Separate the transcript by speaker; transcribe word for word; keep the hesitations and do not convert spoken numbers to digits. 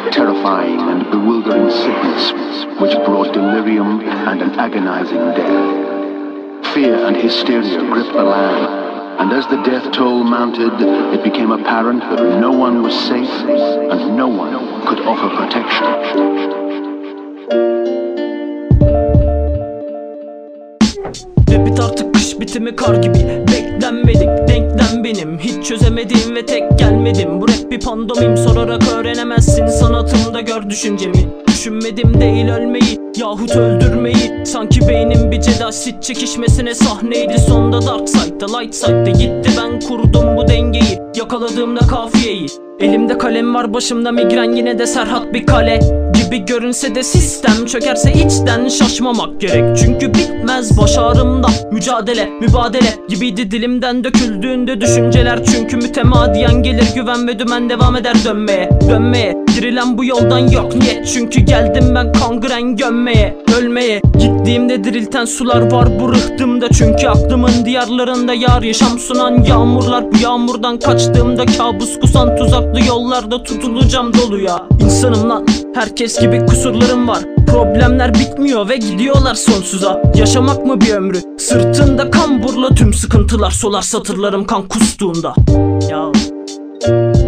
Speaker 1: terrifying and bewildering sickness which brought delirium and an agonizing death. Fear and hysteria gripped the land, and as the death toll mounted, it became apparent that no one was safe and no one could offer protection.
Speaker 2: Rapid artık kış bitimi kar gibi. Beklenmedik denklem benim. Hiç çözemediğim ve tek gelmedim. Bu rap bir pandomim, sorarak öğrenemezsin sanatımda gör düşüncemi. Düşünmedim değil ölmeyi yahut öldürmeyi. Sanki beynim bir Jedi Sith çekişmesine sahneydi. Sonda Dark Side'da Light Side'da gitti, ben kurdum bu dengeyi. Yakaladığımda kafiyeyi. Elimde kalem var, başımda migren, yine de Serhat bir kale gibi görünse de sistem çökerse içten şaşmamak gerek. Çünkü bitmez baş ağrımda mücadele, mübadele gibiydi dilimden döküldüğünde düşünceler. Çünkü mütemadiyen gelir güven ve dümen devam eder dönmeye, dönmeye. Dirilen bu yoldan yok niyet, çünkü geldim ben kangren gömmeye, ölmeye. Gittiğimde dirilten sular var bu rıhtımda, çünkü aklımın diyarlarında yar yaşam sunan yağmurlar. Bu yağmurdan kaçtığımda kabus kusan tuzaklı yollarda tutulacağım doluya. İnsanım lan, herkes gibi kusurlarım var. Problemler bitmiyor ve gidiyorlar sonsuza. Yaşamak mı bir ömrü? Sırtında kamburla tüm sıkıntılar solar, satırlarım kan kustuğunda. Ya